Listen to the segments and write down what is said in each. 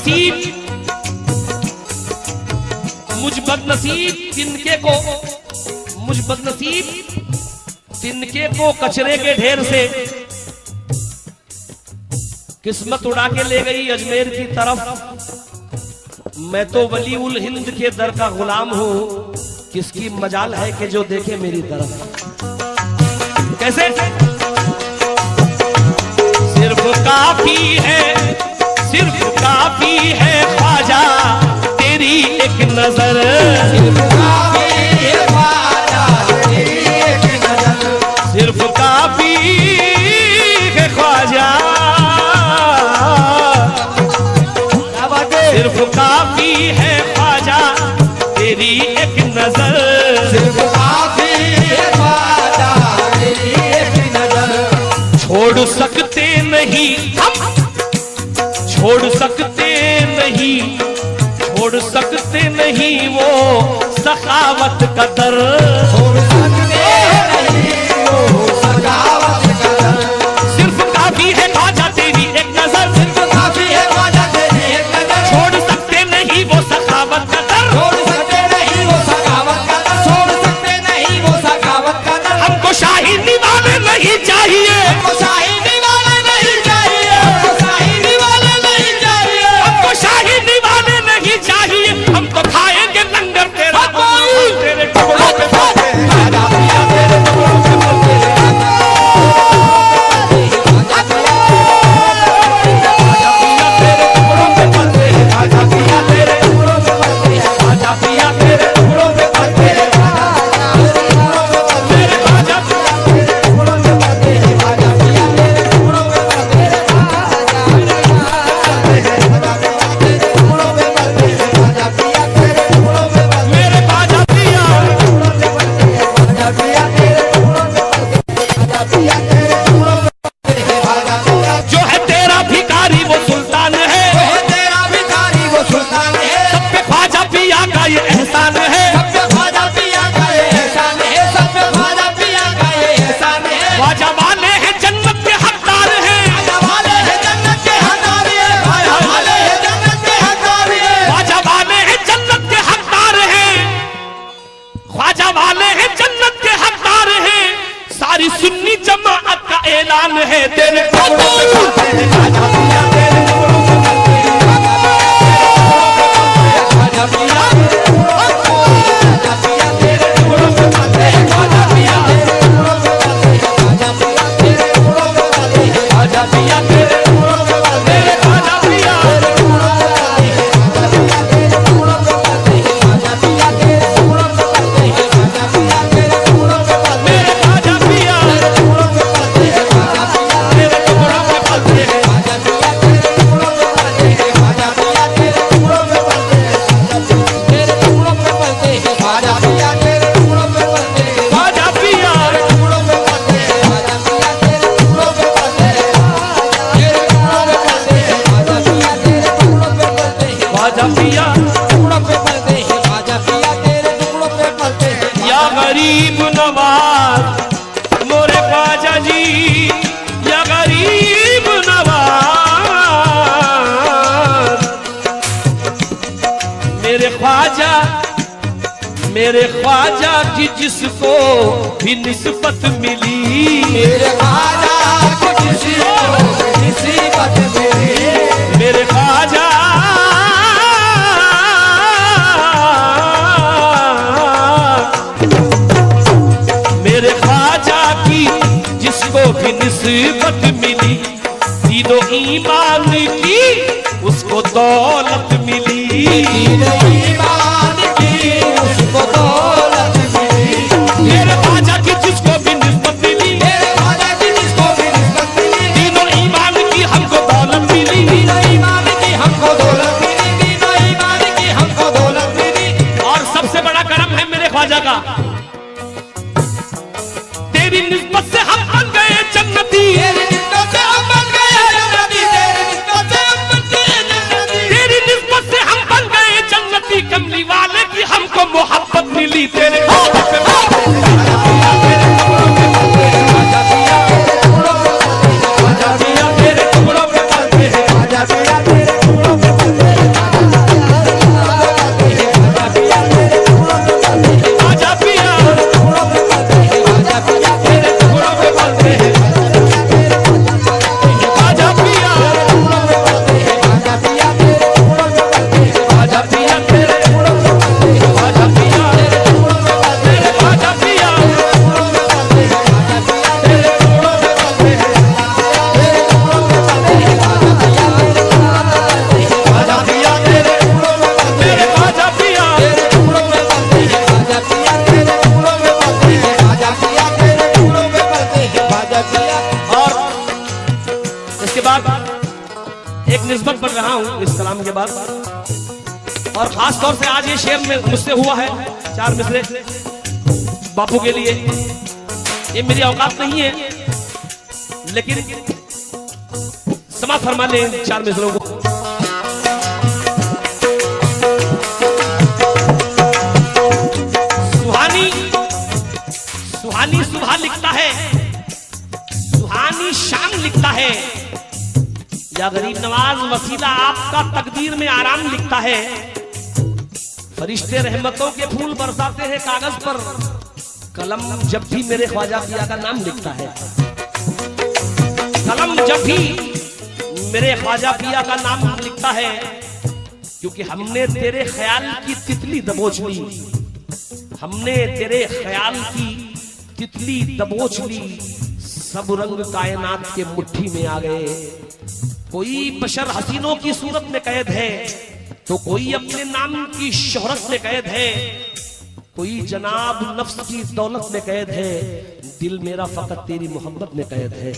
तिनके को कचरे के ढेर से किस्मत उड़ा के ले गई अजमेर की तरफ। मैं तो वली उल हिंद के दर का गुलाम हूं, किसकी मजाल है कि जो देखे मेरी तरफ। कैसे? सिर्फ काफी है ख्वाजा तेरी एक नजर, सिर्फ काफी है ख्वाजा तेरी एक नजर, सिर्फ काफी है ख्वाजा, सिर्फ काफी है ख्वाजा तेरी एक नजर, सिर्फ काफी है ख्वाजा तेरी एक नजर। छोड़ सकते नहीं हम, छोड़ सकते नहीं, छोड़ सकते नहीं वो सखावत का दर, छोड़ सकते नहीं वो सखावत का दर। सिर्फ काफी है ख्वाजा तेरी एक नजर, सिर्फ काफी है ख्वाजा तेरी एक नजर। छोड़ सकते नहीं वो सखावत का दर, छोड़ सकते नहीं वो सखावत का दर, छोड़ सकते नहीं वो सखावत का दर। हमको शाही दीवाने नहीं चाहिए, हमको शाही दीवाने नहीं चाहिए, हमको शाही दीवाने नहीं चाहिए, हमको शाही दीवाने नहीं चाहिए। हम तो खाएंगे लंगर तेरा, तेरे टुकड़ों पे खाजा पिया तेरे टुकड़ों पे पलते खाजा पिया तेरे टुकड़ों पे पलते, खाजा पिया तेरे टुकड़ों पे पलते, मेरे खाजा पिया तेरे टुकड़ों पे पलते, खाजा पिया तेरे टुकड़ों पे पलते, खाजा पिया तेरे टुकड़ों पे पलते, मेरे खाजा पिया जो है तेरा भिखारी वो सुल्तान है, जो है तेरा भिखारी वो सुल्तान है। सब पे ख्वाजा पिया का ये एहसान है, सब पे ख्वाजा पिया का ये एहसान है, सब पे ख्वाजा पिया का ये एहसान है। ख्वाजा वाले हैं जन्नत के हकदार हैं, ख्वाजा वाले हैं जन्नत के हकदार हैं, ख्वाजा वाले हैं जन्नत के हकदार हैं, ख्वाजा वाले हैं जन्नत के हकदार हैं, ख्वाजा वाले हैं जन्नत के हकदार हैं। सारी सुन्नी जमाअत का ऐलान है तेरे टुकड़ों पे पलते हैं, खाजा पिया तेरे टुकड़ों पे पलते हैं, खाजा पिया खाजा पिया तेरे टुकड़ों पे पलते हैं, खाजा पिया तेरे टुकड़ों पे पलते हैं, खाजा पिया तेरे टुकड़ों पे पलते हैं, खाजा पिया तेरे टुकड़ों पे पलते हैं, खाजा पिया तेरे टुकड़ों पे पलते हैं, खाजा पिया तेरे टुकड़ों पे पलते हैं, खाजा पिया तेरे टुकड़ों पे पलते हैं, खाजा पिया तेरे टुकड़ों पे पलते हैं, मेरे खाजा पिया तेरे टुकड़ों पे पलते हैं, खाजा पिया तेरे टुकड़ों पे पलते हैं, खाजा पिया तेरे टुकड़ों पे पलते हैं, खाजा पिया तेरे टुकड़ों पे पलते हैं, तेरे टुकड़ों पे पलते हैं, खाजा पिया तेरे टुकड़ों पे पलते हैं, खाजा पिया तेरे टुकड़ों पे पलते हैं, खाजा पिया तेरे टुकड़ों पे पलते हैं, तेरे टुकड़ों पे पलते हैं, खाजा पिया तेरे टुकड़ों पे पलते हैं, खाजा पिया टुकड़ों पे पलते हैं, खाजा पिया तेरे टुकड़ों पे पलते हैं। या गरीब नवाज मोरे ख्वाजा जी, या गरीब नवाज मेरे ख्वाजा की जिसको भी निस्बत मिली, मेरे ख्वाजा की जिसको भी निस्बत मिली, मेरे ख्वाजा मेरे ख्वाजा की जिसको भी निस्बत मिली, दीनो ईमान की उसको दौलत मिली, दीनो ईमान की उसको दौलत मिली, मेरे ख्वाजा की जिसको भी निस्बत मिली, मेरे ख्वाजा की जिसको भी निस्बत मिली, दीनो ईमान की हमको दौलत मिली, दीनो ईमान की हमको दौलत मिली, दीनो ईमान की हमको दौलत मिली। और सबसे बड़ा करम है मेरे ख्वाजा का, तेरी निस्बत से हम बन गए जन्नती, तेरी निस्बत से हम बन गए जन्नती, तेरी निस्बत से हम बन गए जन्नती, तेरी निस्बत से हम बन गए जन्नती। कमली वाले की हमको मोहब्बत मिली, तेरे टुकड़ों पे पलते हैं, खाजा पिया तेरे टुकड़ों पे पलते हैं, खाजा पिया तेरे टुकड़ों पे पलते हैं, खाजा पिया तेरे टुकड़ों पे पलते हैं, खाजा पिया तेरे टुकड़ों पे पलते हैं, रहा हूं इस कलाम के बाद, और खास तौर से आज ये शेर में मुझसे हुआ है 4 मिसरे बापू के लिए। ये मेरी औकात नहीं है, लेकिन समा फरमा ले 4 मिसरों को। सुहानी सुबह लिखता है, सुहानी शाम लिखता है, या गरीब नवाज वसीला आपका तकदीर में आराम लिखता है। फरिश्ते रहमतों के फूल बरसाते हैं कागज पर, कलम जब भी मेरे ख्वाजा पिया का नाम लिखता है। कलम जब भी मेरे ख्वाजा पिया का नाम लिखता है, क्योंकि हमने तेरे ख्याल की तितली दबोच ली, हमने तेरे ख्याल की तितली दबोच ली, सब रंग कायनात के मुट्ठी में आ गए। कोई बशर हसीनों की सूरत में कैद है, तो कोई अपने नाम की शोहरत में कैद है, कोई जनाब नफ्स की दौलत में कैद है, दिल मेरा फकत तेरी मोहब्बत में कैद है।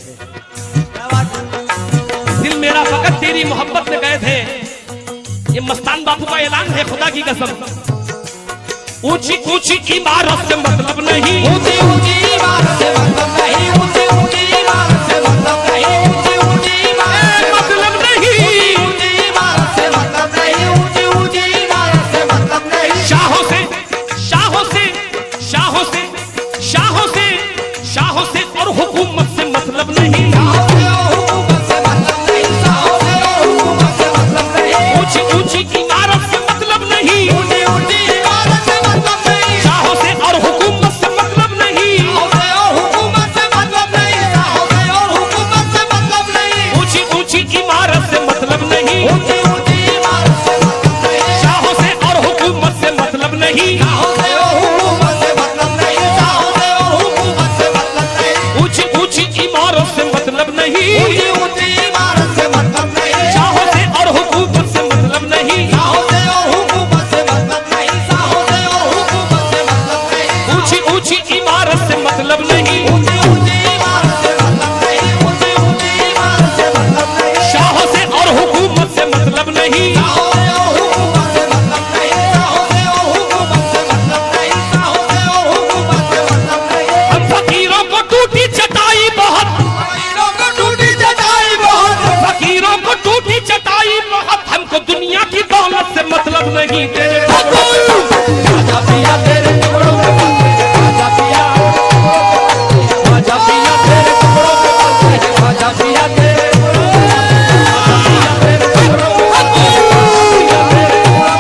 दिल मेरा फकत तेरी मोहब्बत में कैद है। ये मस्तान बापू का ऐलान है, खुदा की कसम। ऊंची ऊंची इमारत से मतलब नहीं, ऊंची ऊंची इमारत से मतलब नहीं, ऊंची ऊंची इमारत से मतलब नहीं, ऊंची ऊंची इमारत से मतलब नहीं, ऊंची इमारत से मतलब नहीं, ऊंची ऊंची इमारत से मतलब नहीं। शाहों से शाहों से शाहों से शाहों से शाहों से और हुकूमत से मतलब नहीं, शाहों से और हुकूमत से मतलब नहीं, शाहों से और हुकूमत से मतलब नहीं। ऊंची ऊंची इमारत से मतलब नहीं, ऊंची ऊंची इमारत से मतलब नहीं, शाहों से और हुकूमत से मतलब नहीं, शाहों से और हुकूमत से मतलब नहीं, शाहों से और हुकूमत से मतलब नहीं। ऊंची ऊंची इमारत से मतलब नहीं, ऊंची ऊंची इमारत से मतलब नहीं, शाहों से और हुकूमत से मतलब नहीं, शाहों से और हुकूमत से मतलब नहीं, शाहों से और हुकूमत से मतलब नहीं। ऊंची ऊंची इमारत से मतलब नहीं, ऊंची ऊंची इमारत से मतलब नहीं, शाहों से और हुकूमत से मतलब नहीं, शाहों से और हुकूमत से मतलब नहीं, शाहों से और हुकूमत से मतलब नहीं। ऊंची ऊंची इमारत से मतलब नहीं, ऊंची ऊंची इमारत से मतलब नहीं, ऊंची ऊंची इमारत से मतलब नहीं, शाहों से और हुकूमत से मतलब नहीं, शाहों से और हुकूमत से मतलब नहीं, शाहों से और हुकूमत से मतलब नहीं, शाहों से और हुकूमत से मतलब नहीं। हम फकीरों को टूटी चटाई बहुत, फकीरों को टूटी चटाई बहुत, फकीरों को टूटी चटाई बहुत, हमको दुनिया की दौलत से मतलब नहीं। तेरे राजा पिया तेरे टुकड़ों पे पलते हैं, राजा पिया, राजा पिया तेरे टुकड़ों पे पलते हैं, राजा पिया तेरे टुकड़ों पे पलते हैं, राजा पिया तेरे टुकड़ों पे पलते हैं, राजा पिया तेरे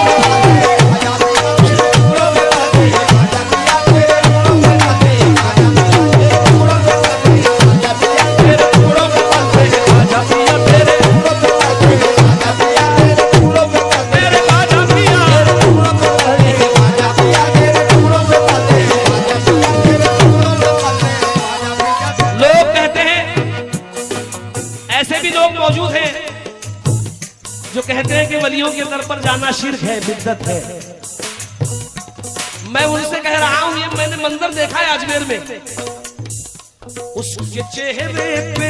टुकड़ों पे पलते हैं, राजा पिया तेरे टुकड़ों पे पलते हैं, राजा पिया तेरे टुकड़ों पे पलते हैं, राजा पिया तेरे टुकड़ों पे पलते हैं, राजा पिया तेरे टुकड़ों पे पलते हैं, राजा पिया तेरे टुकड़ों पे पलते हैं, राजा पिया तेरे टुकड़ों पे पलते हैं, राजा पिया तेरे टुकड़ों पे पलते हैं। लोग कहते हैं, ऐसे भी लोग मौजूद हैं जो कहते हैं कि वलियों के दर पर जाना शिर्क है, बिद्दत है। मैं उनसे कह रहा हूं, ये मैंने मंजर देखा है अजमेर में, उसके चेहरे पे,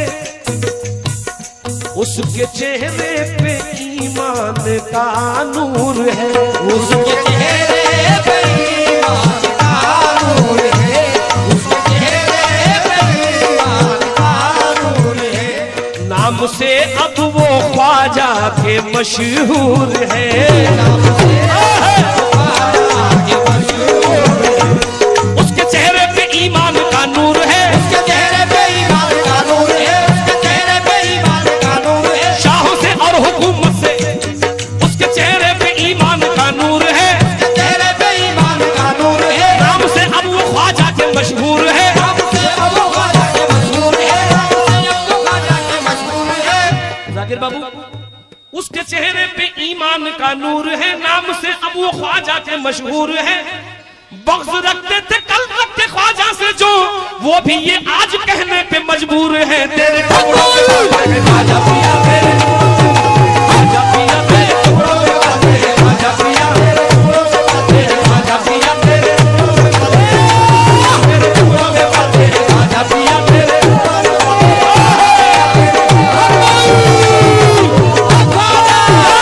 उसके चेहरे पे ईमान का नूर है, उसके चेहरे पे ईमान का नूर है, उसके चेहरे पे ईमान का नूर है। नाम से अब वो ख्वाजा के मशहूर है, नाम से ख्वाजा के मशहूर है। उसके चेहरे पे ईमान का नूर है, उसके चेहरे पे ईमान का नूर है, उसके चेहरे पे ईमान का नूर है। शाहों से और हुकूमत से उसके चेहरे पे ईमान का नूर है, उसके चेहरे पे ईमान का नूर है। नाम से अब वो ख्वाजा के मशहूर है, नाम से अब वो ख्वाजा के मशहूर है, नाम से अब वो ख्वाजा के मशहूर है। जाकिर बाबू, उसके चेहरे पे ईमान का नूर है, नाम से अब वो ख्वाजा के मशहूर है। बग़्ज़ रखते थे कल रखते ख्वाजा से जो, वो भी ये आज कहने पे मजबूर है। तेरे टुकड़ों पे पलते हैं, राजा पिया तेरे टुकड़ों पे पलते हैं, राजा पिया तेरे टुकड़ों पे पलते हैं, राजा पिया तेरे टुकड़ों पे पलते हैं, राजा पिया तेरे टुकड़ों पे पलते हैं, तेरे टुकड़ों पे पलते हैं, राजा पिया तेरे टुकड़ों पे पलते हैं।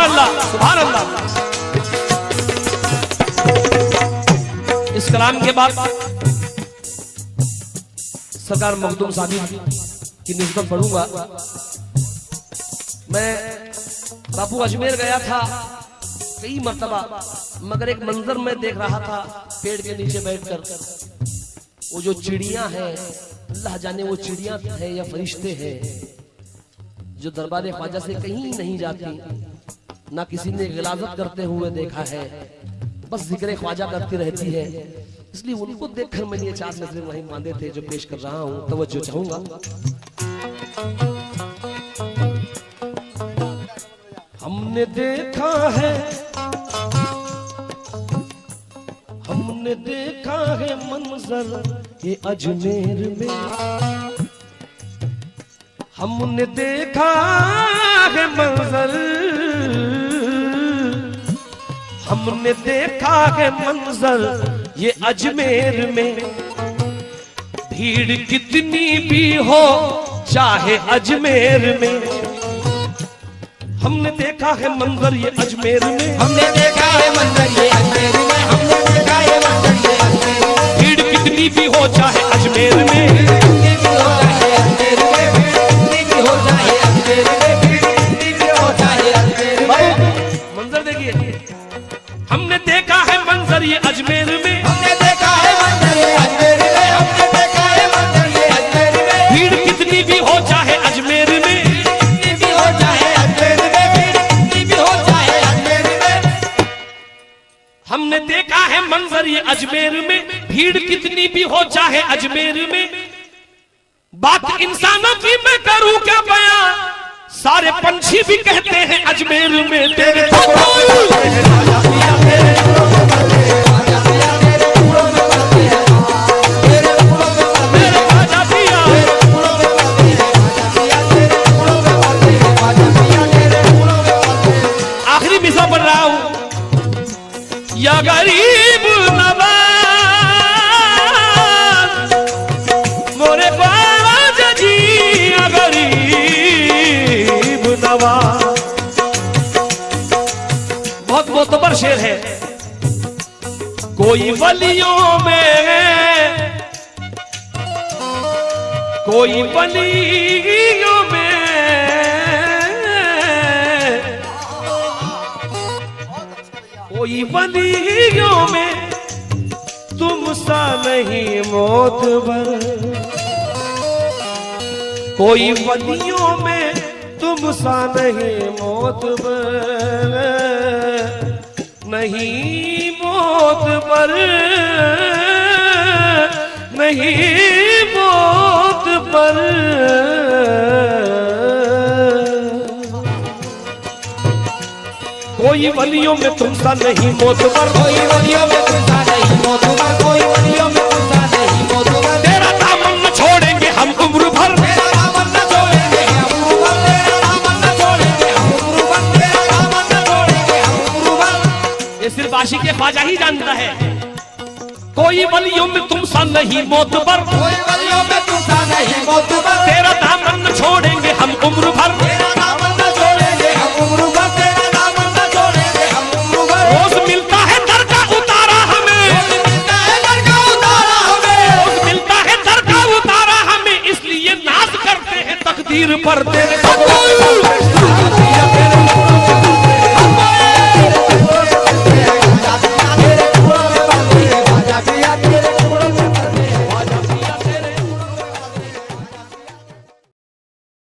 अल्लाह, सुभान अल्लाह। इस कलाम के बाद सरकार मखदूम साहब की निस्बत पढ़ूंगा। मैं बापू अजमेर गया था कई मर्तबा, मगर एक मंजर में देख रहा था पेड़ के नीचे बैठकर, वो जो चिड़ियां हैं, अल्लाह जाने वो चिड़ियां हैं या फरिश्ते हैं, जो दरबार ख्वाजा से कहीं नहीं जाती, ना किसी ने गिलाजत करते हुए देखा है, बस जिक्र ख्वाजा करती रहती है। इसलिए उनको देखकर मैंने ये 4 नजरें वहीं बांधे थे जो पेश कर रहा हूं, तवज्जो चाहूंगा। हमने देखा है, हमने देखा है मंजर ये अजमेर में, हमने देखा है मंजर, हमने देखा है मंजर ये अजमेर में, भीड़ कितनी भी हो चाहे अजमेर में, हमने देखा है मंजर ये अजमेर में, हमने देखा है मंजर ये अजमेर में, हमने देखा है मंजर ये अजमेर में, भीड़ कितनी भी हो चाहे अजमेर में, कितनी भी हो चाहे अजमेर में, कितनी भी हो चाहे अजमेर में, कितनी भी हो चाहे अजमेर में। मंजर देखिए, हमने देखा है मंजर ये अजमेर में, हमने देखा है मंजर ये अजमेर में, हमने देखा है मंजर ये अजमेर में, भीड़ कितनी भी हो चाहे अजमेर में, कितनी भी हो चाहे अजमेर में, कितनी भी हो चाहे अजमेर में। हमने देखा है मंजर ये अजमेर में, भीड़ कितनी भी हो चाहे अजमेर में। बात इंसानों की मैं करूं क्या बयां, सारे पंछी भी कहते हैं अजमेर में तेरे आखिरी मिसरा पढ़ रहा हूं। या गरीब नवाज मोरे ख्वाजा जी, या गरीब नवाज। बहुत मोतबर शेर है। कोई वलियों में, कोई वलियों में, कोई वलियों में तुम सा नहीं मोतबर, कोई वलियों में तुम सा नहीं मोतबर, नहीं मोतबर, नहीं मोतबर। कोई वलियों में तुम सा नहीं मोतबर, कोई वलियों में तुम सा नहीं मोतबर, कोई वलियों में तुम सा नहीं मोतबर। तेरा दामन न छोड़ेंगे हम उम्र भर, तेरा दामन न छोड़ेंगे हम उम्र भर, तेरा दामन न छोड़ेंगे हम उम्र भर, तेरा दामन न छोड़ेंगे हम उम्र भर। ये सिर्फ आशिक के ख्वाजा ही जानता है। कोई वलियों में तुम सा नहीं मोतबर, कोई वलियों में तुम सा नहीं मोतबर। तेरा दामन न छोड़ेंगे हम उम्र भर, तेरा दामन न छोड़ेंगे हम उम्र भर, तेरा दामन न छोड़ेंगे हम उम्र भर। रोज मिलता है दर का उतारा हमें, रोज मिलता है दर का उतारा हमें, रोज मिलता है दर का उतारा हमें, इसलिए नाज करते हैं तकदीर पर।